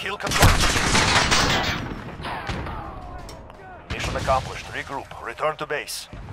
Kill confirmed. Mission accomplished. Regroup. Return to base.